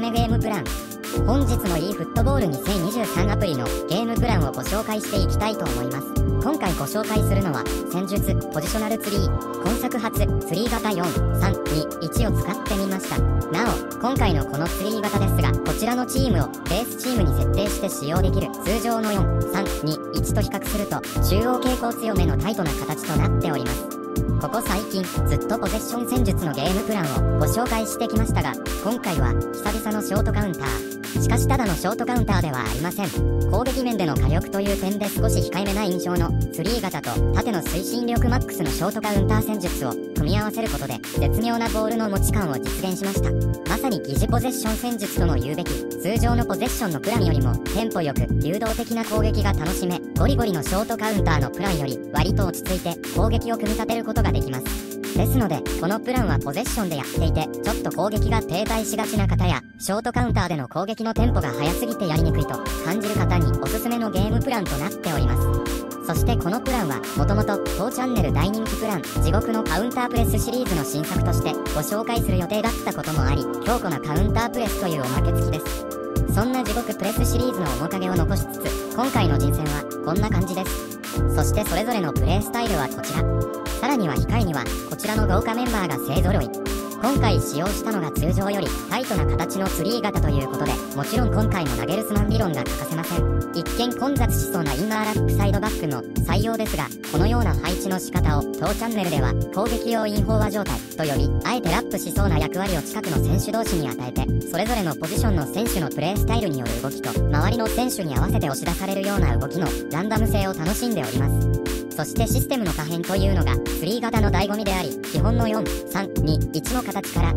めゲームプラン。本日の e フットボール2023アプリのゲームプランをご紹介していきたいと思います。今回ご紹介するのは戦術ポジショナルツリー。今作初ツリー型4、3、2、1を使ってみました。なお今回のこのツリー型ですが、こちらのチームをベースチームに設定して使用できる通常の4、3、2、1と比較すると中央傾向強めのタイトな形となっております。ここ最近ずっとポゼッション戦術のゲームプランをご紹介してきましたが、今回は久々のショートカウンター。しかしただのショートカウンターではありません。攻撃面での火力という点で少し控えめな印象のツリー型と縦の推進力マックスのショートカウンター戦術を組み合わせることで絶妙なボールの持ち感を実現しました。まさに疑似ポゼッション戦術とも言うべき、通常のポゼッションのプランよりもテンポよく流動的な攻撃が楽しめ、ゴリゴリのショートカウンターのプランより割と落ち着いて攻撃を組み立てることができます。ですのでこのプランはポゼッションでやっていてちょっと攻撃が停滞しがちな方やショートカウンターでの攻撃のテンポが速すぎてやりにくいと感じる方におすすめのゲームプランとなっております。そしてこのプランはもともと当チャンネル大人気プラン地獄のカウンタープレスシリーズの新作としてご紹介する予定だったこともあり、強固なカウンタープレスというおまけ付きです。そんな地獄プレスシリーズの面影を残しつつ、今回の人選はこんな感じです。そしてそれぞれのプレイスタイルはこちら。さらには控えにはこちらの豪華メンバーが勢ぞろい。今回使用したのが通常よりタイトな形のツリー型ということで、もちろん今回のナゲルスマン理論が欠かせません。一見混雑しそうなインナーラックサイドバックの採用ですが、このような配置の仕方を当チャンネルでは攻撃用イン飽和状態と呼び、あえてラップしそうな役割を近くの選手同士に与えて、それぞれのポジションの選手のプレースタイルによる動きと周りの選手に合わせて押し出されるような動きのランダム性を楽しんでおります。そしてシステムの可変というのがツリー型の醍醐味であり、基本の4、3、2、1の形から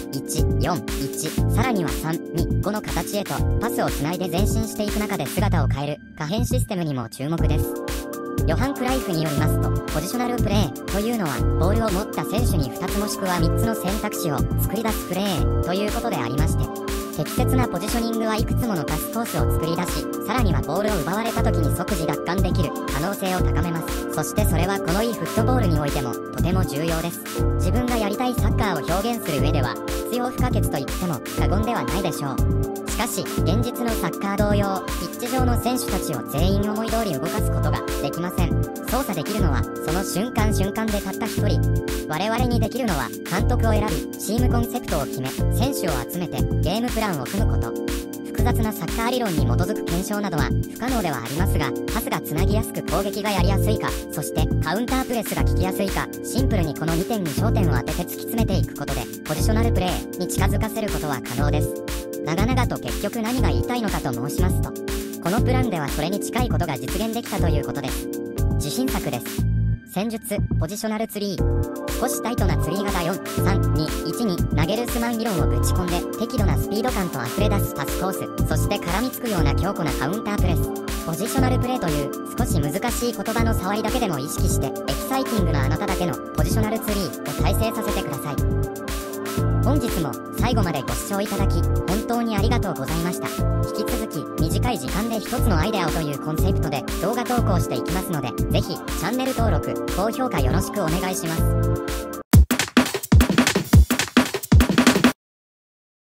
4、1、4、1、さらには3、2、5の形へとパスをつないで前進していく中で姿を変える可変システムにも注目です。ヨハン・クライフによりますと、ポジショナルプレーというのはボールを持った選手に2つもしくは3つの選択肢を作り出すプレーということでありまして、適切なポジショニングはいくつものパスコースを作り出し、さらにはボールを奪われた時に即時奪還できる可能性を高めます。そしてそれはこの e フットボールにおいてもとても重要です。自分がやりたいサッカーを表現する上では必要不可欠と言っても過言ではないでしょう。しかし現実のサッカー同様、ピッチ上の選手たちを全員思い通り動かすことができません。操作できるのはその瞬間瞬間でたった一人。我々にできるのは監督を選び、チームコンセプトを決め、選手を集めてゲームプランを組むこと。複雑なサッカー理論に基づく検証などは不可能ではありますが、パスがつなぎやすく攻撃がやりやすいか、そしてカウンタープレスが効きやすいか、シンプルにこの2点に焦点を当てて突き詰めていくことでポジショナルプレーに近づかせることは可能です。長々と結局何が言いたいのかと申しますと、このプランではそれに近いことが実現できたということです。自信作です。戦術ポジショナルツリー。少しタイトなツリー型4、3、2、1にナゲルスマン理論をぶち込んで適度なスピード感と溢れ出すパスコース、そして絡みつくような強固なカウンタープレス。ポジショナルプレーという少し難しい言葉の触りだけでも意識してエキサイティングなあなただけのポジショナルツリーを体制させてください。本日も最後までご視聴いただき本当にありがとうございました。引き続き短い時間で一つのアイデアをというコンセプトで動画投稿していきますので、ぜひチャンネル登録、高評価よろしくお願いします。